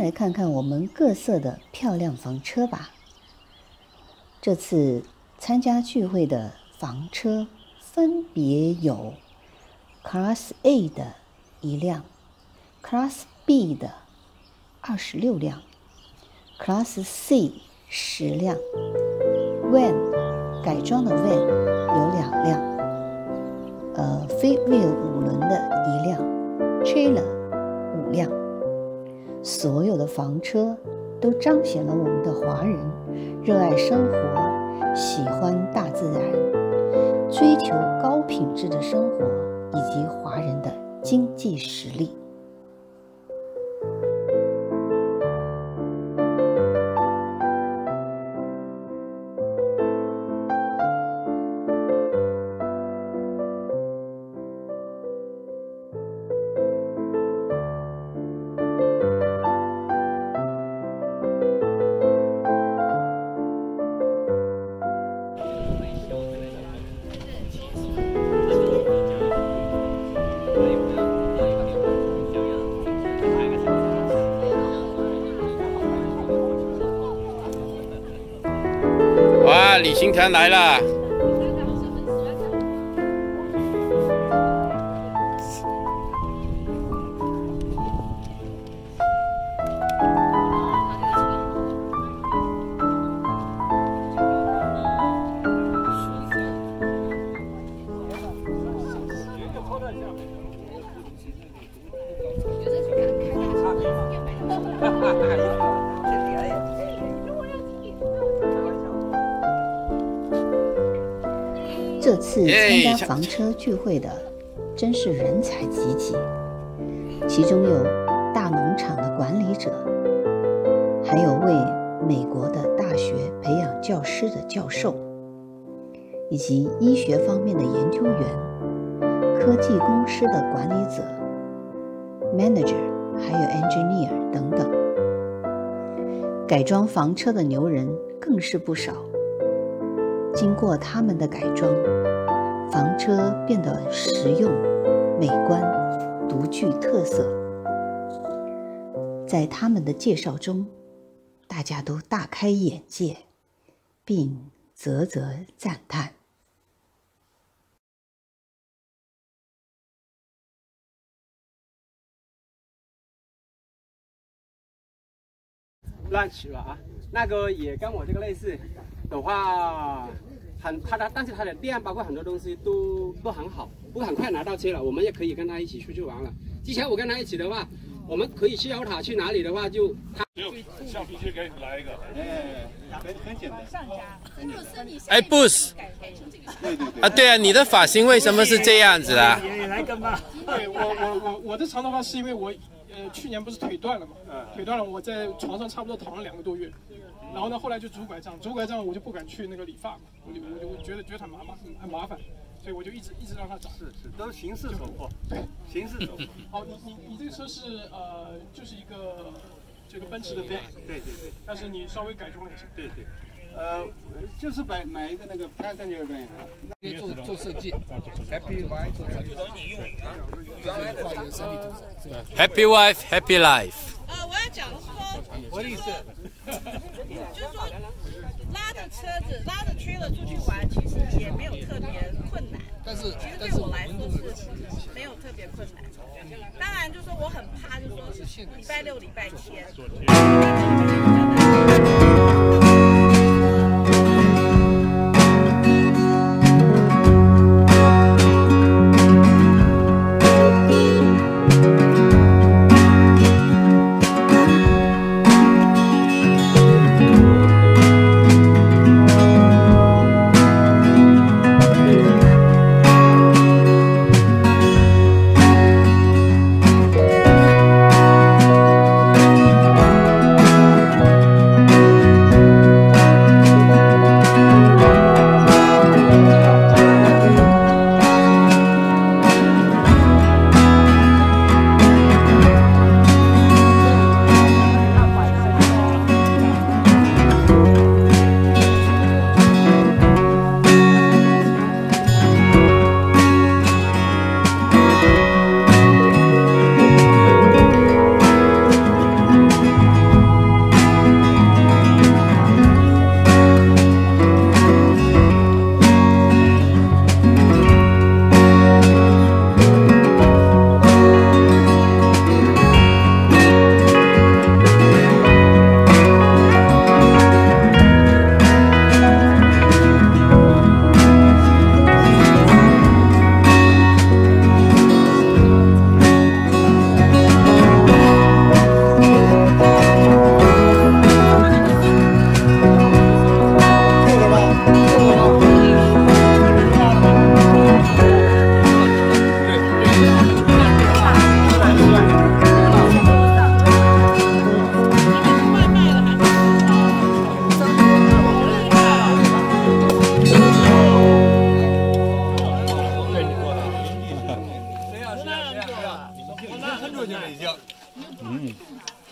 来看看我们各色的漂亮房车吧。这次参加聚会的房车分别有 Class A 的1辆， Class B 的26辆， Class C 10辆， Van 改装的 Van 有2辆，Fifth Wheel 5轮的1辆， Trailer 5辆。所有的房车都彰显了我们的华人热爱生活，喜欢大自然，追求高品质的生活，以及华人的经济实力。 哇，旅行团来了！ 这次参加房车聚会的真是人才济济，其中有大农场的管理者，还有为美国的大学培养教师的教授，以及医学方面的研究员、科技公司的管理者、manager， 还有 engineer 等等。改装房车的牛人更是不少。经过他们的改装，房车变得实用、美观、独具特色。在他们的介绍中，大家都大开眼界，并啧啧赞叹。 乱取了啊，那个也跟我这个类似的话，但是它的量包括很多东西都很好，不过很快拿到车了，我们也可以跟他一起出去玩了。之前我跟他一起的话，我们可以去妖塔，去哪里的话就他橡皮筋给你来一个，很简单。 哎 ，Bruce， 啊，对啊，你的发型为什么是这样子啊？ 也来跟吧。 对我的长头发是因为我去年不是腿断了嘛，腿断了，我在床上差不多躺了2个多月，然后呢后来就拄拐杖我就不敢去那个理发嘛，我觉得很麻烦，所以我就一直让它长。 是，都是形式所迫。对，形式所迫。 好，你这个车是就是一个这个奔驰的 Van。对。但是你稍微改装了一下。 对。就是买一个那个 passenger van。 做设计 ，Happy Wife 做设计， Happy wife, happy life。 我要讲说， 我的意思， 就是说拉着车子、拉着 trailer 出去玩，其实也没有特别困难。 但是其实对我来说是没有特别困难。当然，就是说我很怕，就是说礼拜六、礼拜天。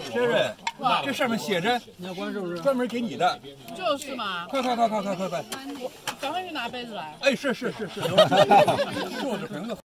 这是，这上面写着，专门给你的。 就是嘛。 快！ 赶快去拿杯子来。 哎，是，坐着瓶子。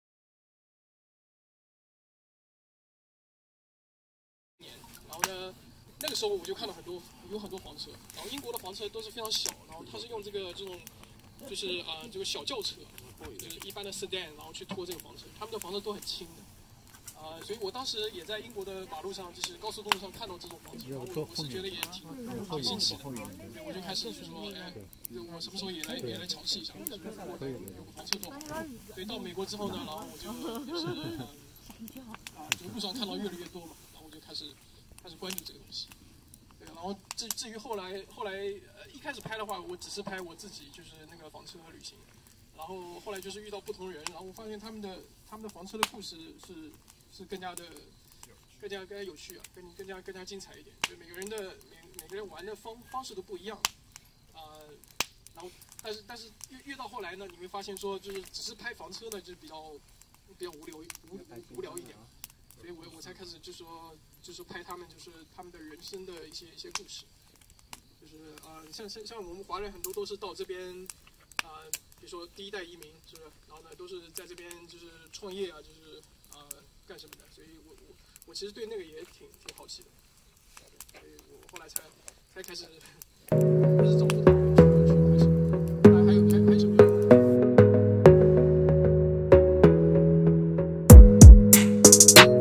然后呢，那个时候我就看到有很多房车，然后英国的房车都是非常小，然后它是用这种就是这个小轿车，就是一般的 sedan， 然后去拖这个房车，他们的房车都很轻的。所以我当时也在英国的马路上，就是高速公路上看到这种房车，然后我是觉得也挺新奇的，我就开始就说，哎，我什么时候也来尝试一下，有个房车多好。所以到美国之后呢，然后我就也是这个路上看到越来越多嘛，然后我就开始关注这个东西。对，然后至于后来一开始拍的话，我只是拍我自己，就是那个房车旅行。然后后来就是遇到不同人，然后我发现他们的房车的故事是更加有趣啊，更加精彩一点。就每个人玩的方式都不一样，然后但是越到后来呢，你会发现说就是只是拍房车呢，就比较无聊一点，所以我才开始就是拍他们的人生的一些故事，就是像我们华人很多都是到这边比如说第一代移民是不是？然后呢都是在这边就是创业啊，就是干什么的，所以我其实对那个也挺好奇的，所以我后来才开始走不同的去开始。还有什么？